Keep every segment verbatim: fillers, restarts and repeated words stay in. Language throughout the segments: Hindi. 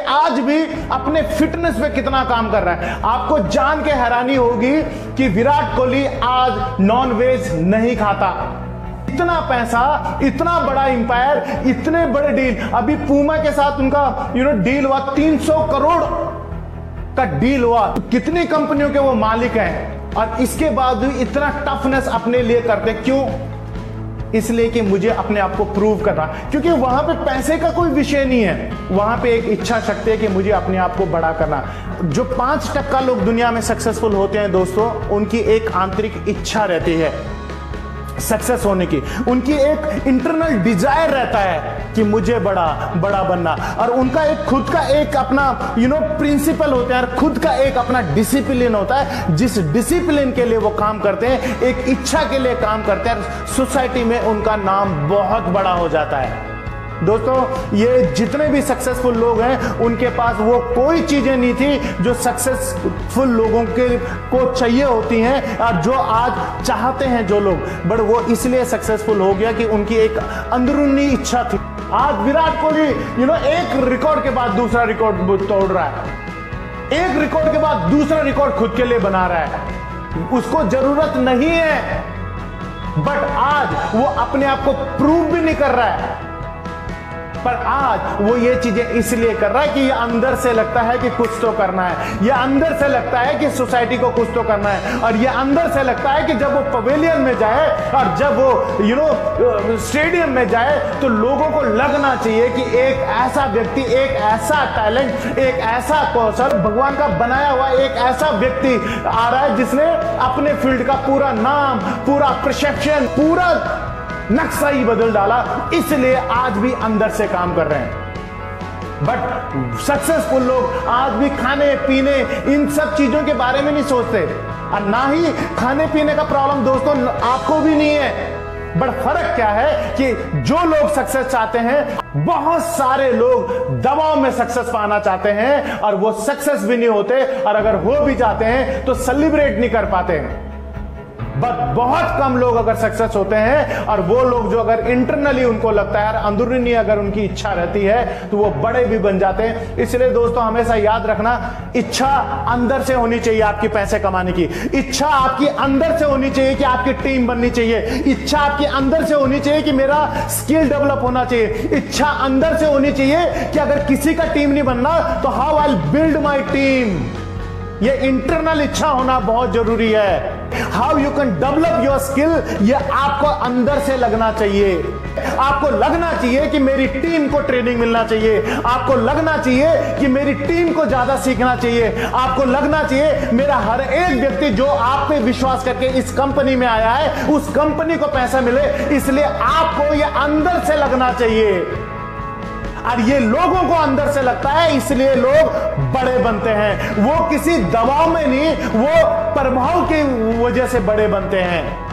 आज भी अपने फिटनेस पे कितना काम कर रहा है। आपको जान के हैरानी होगी कि विराट कोहली आज नॉन वेज नहीं खाता। इतना पैसा, इतना बड़ा इंपायर, इतने बड़े डील। अभी पूमा के साथ उनका यू नो डील हुआ, तीन सौ करोड़ का डील हुआ। कितनी कंपनियों के वो मालिक हैं और इसके बाद भी इतना टफनेस अपने लिए करते क्यों? इसलिए कि मुझे अपने आप को प्रूव करना, क्योंकि वहां पे पैसे का कोई विषय नहीं है। वहां पे एक इच्छा शक्ति है कि मुझे अपने आप को बड़ा करना। जो पांच टक्का लोग दुनिया में सक्सेसफुल होते हैं दोस्तों, उनकी एक आंतरिक इच्छा रहती है सक्सेस होने की। उनकी एक इंटरनल डिजायर रहता है कि मुझे बड़ा बड़ा बनना, और उनका एक खुद का एक अपना यू नो प्रिंसिपल होता है, खुद का एक अपना डिसिप्लिन होता है। जिस डिसिप्लिन के लिए वो काम करते हैं, एक इच्छा के लिए काम करते हैं, सोसाइटी में उनका नाम बहुत बड़ा हो जाता है। दोस्तों, ये जितने भी सक्सेसफुल लोग हैं, उनके पास वो कोई चीजें नहीं थी जो सक्सेसफुल लोगों के को चाहिए होती हैं, और जो आज चाहते हैं जो लोग, बट वो इसलिए सक्सेसफुल हो गया कि उनकी एक अंदरूनी इच्छा थी। आज विराट कोहली यू नो एक रिकॉर्ड के बाद दूसरा रिकॉर्ड तोड़ रहा है, एक रिकॉर्ड के बाद दूसरा रिकॉर्ड खुद के लिए बना रहा है। उसको जरूरत नहीं है, बट आज वो अपने आप को प्रूव भी नहीं कर रहा है। पर आज वो ये चीजें इसलिए कर रहा है कि ये अंदर से लगता है कि कुछ तो करना है, ये अंदर से लगता है कि सोसाइटी को कुछ तो करना है, और ये अंदर से लगता है कि जब वो पवेलियन में जाए और जब वो यू नो स्टेडियम में जाए तो लोगों को लगना चाहिए कि एक ऐसा व्यक्ति, एक ऐसा टैलेंट, एक ऐसा कौशल, भगवान का बनाया हुआ एक ऐसा व्यक्ति आ रहा है जिसने अपने फील्ड का पूरा नाम, पूरा परसेप्शन, पूरा नक्शा ही बदल डाला। इसलिए आज भी अंदर से काम कर रहे हैं। बट सक्सेसफुल लोग आज भी खाने पीने इन सब चीजों के बारे में नहीं सोचते, और ना ही खाने पीने का प्रॉब्लम दोस्तों आपको भी नहीं है। बट फर्क क्या है कि जो लोग सक्सेस चाहते हैं, बहुत सारे लोग दबाव में सक्सेस पाना चाहते हैं और वो सक्सेस भी नहीं होते, और अगर हो भी जाते हैं तो सेलिब्रेट नहीं कर पाते हैं। बट बहुत कम लोग अगर सक्सेस होते हैं, और वो लोग जो अगर इंटरनली उनको लगता है, अंदरूनी अगर उनकी इच्छा रहती है, तो वो बड़े भी बन जाते हैं। इसलिए दोस्तों हमेशा याद रखना, इच्छा अंदर से होनी चाहिए आपकी पैसे कमाने की। इच्छा आपकी अंदर से होनी चाहिए कि आपकी टीम बननी चाहिए। इच्छा आपके अंदर से होनी चाहिए कि मेरा स्किल डेवलप होना चाहिए। इच्छा अंदर से होनी चाहिए कि अगर किसी का टीम नहीं बनना तो how I build my team. ये इंटरनल इच्छा होना बहुत जरूरी है। How you can develop your skill, ये आपको अंदर से लगना चाहिए। आपको लगना चाहिए कि मेरी टीम को ट्रेनिंग मिलना चाहिए। आपको लगना चाहिए कि मेरी टीम को ज्यादा सीखना चाहिए। आपको लगना चाहिए मेरा हर एक व्यक्ति जो आप पे विश्वास करके इस कंपनी में आया है, उस कंपनी को पैसा मिले। इसलिए आपको ये अंदर से लगना चाहिए, और ये लोगों को अंदर से लगता है, इसलिए लोग बड़े बनते हैं। वो किसी दबाव में नहीं, वो प्रभाव की वजह से बड़े बनते हैं।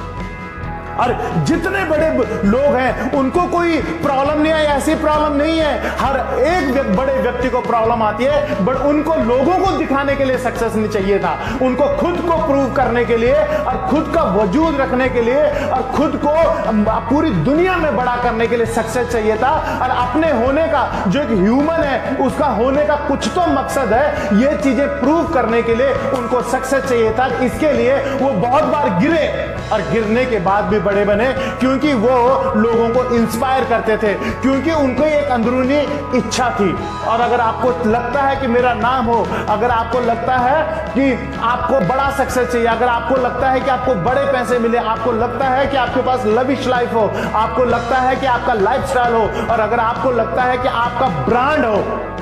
और जितने बड़े लोग हैं उनको कोई प्रॉब्लम नहीं है, ऐसी प्रॉब्लम नहीं है। हर एक बड़े व्यक्ति को प्रॉब्लम आती है, बट उनको लोगों को दिखाने के लिए सक्सेस नहीं चाहिए था। उनको खुद को प्रूव करने के लिए, और खुद का वजूद रखने के लिए, और खुद को पूरी दुनिया में बड़ा करने के लिए सक्सेस चाहिए था। और अपने होने का जो एक ह्यूमन है, उसका होने का कुछ तो मकसद है। ये चीजें प्रूव करने के लिए उनको सक्सेस चाहिए था। इसके लिए वो बहुत बार गिरे, और गिरने के बाद भी बड़े बने, क्योंकि वो लोगों को इंस्पायर करते थे, क्योंकि उनको एक अंदरूनी इच्छा थी। और अगर आपको लगता है कि मेरा नाम हो, अगर आपको लगता है कि आपको बड़ा सक्सेस चाहिए, अगर आपको लगता है कि आपको बड़े पैसे मिले, आपको लगता है कि आपके पास लविश लाइफ हो, आपको लगता है कि आपका लाइफस्टाइल हो, और अगर आपको लगता है कि आपका ब्रांड हो,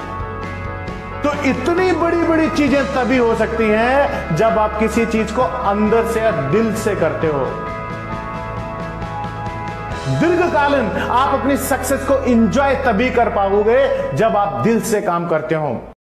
तो इतनी बड़ी बड़ी चीजें तभी हो सकती हैं जब आप किसी चीज को अंदर से या दिल से करते हो। दीर्घकालीन आप अपनी सक्सेस को एंजॉय तभी कर पाओगे जब आप दिल से काम करते हो।